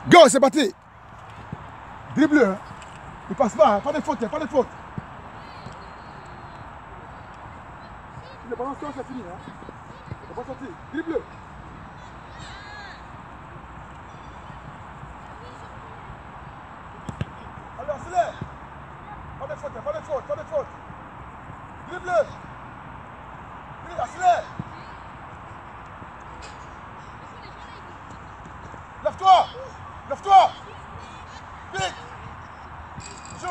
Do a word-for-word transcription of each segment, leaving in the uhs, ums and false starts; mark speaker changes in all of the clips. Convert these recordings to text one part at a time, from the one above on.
Speaker 1: Go, c'est parti. Dribble. Hein. Il passe pas, hein. Pas de faute, pas de faute. Si le ballon sort, c'est fini. Hein. Il ne faut pas sortir. Dribble. Alors, accélère. Pas de faute, pas de faute, pas de faute. Dribble. Oui, accélère. Lève-toi. Lève-toi. Vite. Joue.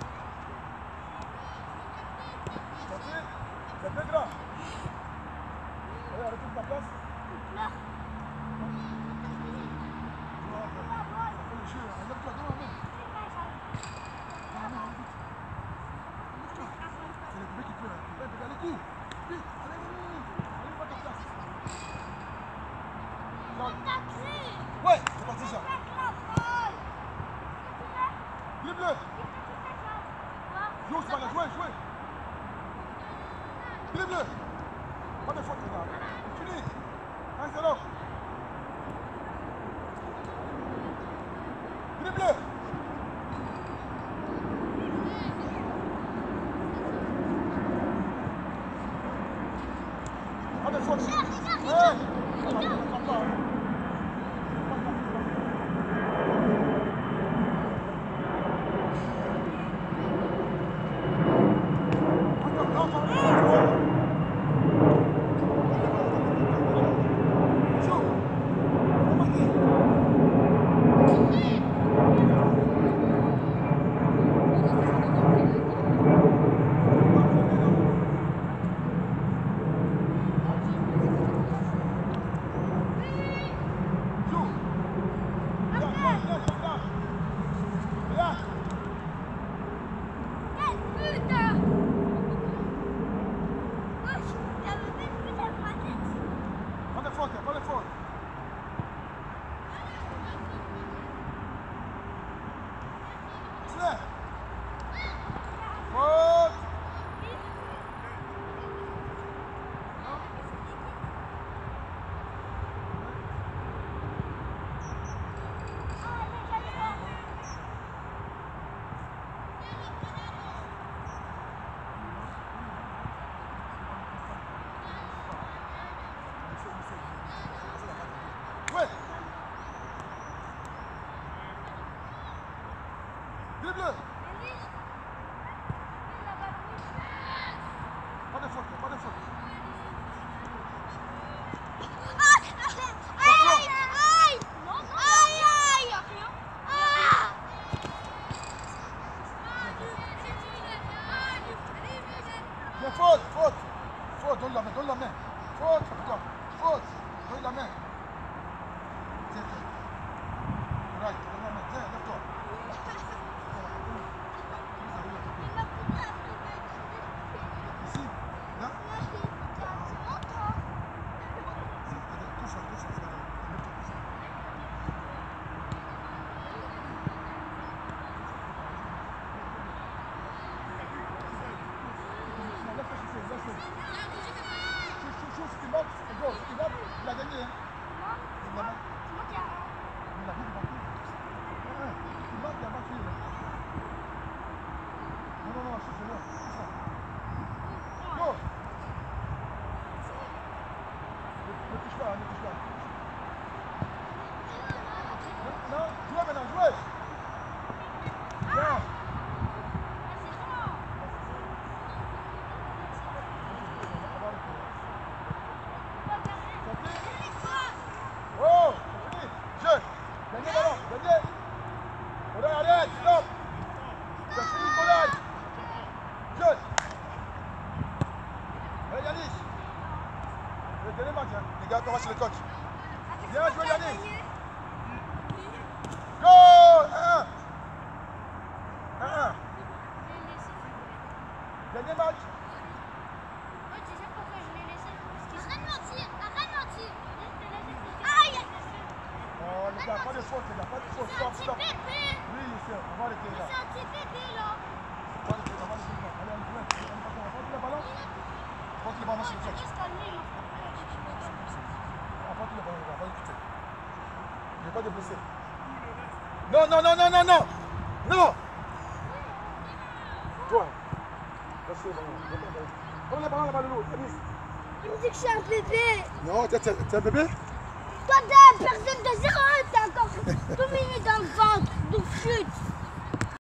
Speaker 1: Sorti. C'est bien grand. Allez, arrêtez de ta place. Là. Ça fait le jeu. Lève-toi, donne la main. Lève-toi. C'est le bébé qui pleure. Allez, cours. Vite. Allez, allez, allez, va à ta place. Ouais, c'est parti ça. Dribble. Joue, c'est pas là, jouez, jouez. Dribble. Pas de faute, les gars. Fini. un zéro. Dribble. Pas de faute. Ouais. Pas de faute. Accélère. Faute. Ouais. Dribble. Pas de faute, pas de faute. Bien, faute, faute. Faute, donne la main, donne la main. Faute, toi. Faute, donne la main. Tiens, tiens. Right, donne la main, tiens, lève-toi. Ici, là. Touche, touche, touche. Il a gagné. Il a battu. Il a battu. Il a battu. Non, non, non, c'est là. C'est ça. Go. Ne touche pas, ne touche pas. Non, jouez maintenant, jouez. Bien. Oh, c'est fini. Jeu. Gagnez ballon, gagnez. Koday, arrête, stop. C'est fini, Koday. Jeu. Allez, Yanis. Le dernier match, hein. Les gars, on va chez le coach. Bien joué, Yanis. Go. un un. un un. Dernier match. Les gars, pas de faute, les gars, pas de faute. Stop, stop. Oui, c'est, on va arrêter là.
Speaker 2: C'est un petit bébé là.
Speaker 1: On va arrêter là, on va arrêter là. Allez, allez, allez, allez, on va porter le ballon. Porte le ballon sur le coach. On porte le ballon, on va écouter. Il n'y a pas de blessé. Non, non, non, non, non, non. Non. Toi. Lâchez le ballon. Prends le ballon là-bas, Loulou. Anis.
Speaker 2: Il me dit que je suis un bébé.
Speaker 1: Non, t'es t'es un bébé?
Speaker 2: Toi, t'es une personne de zéro un, t'es encore tout mini dans le ventre. Donc chute.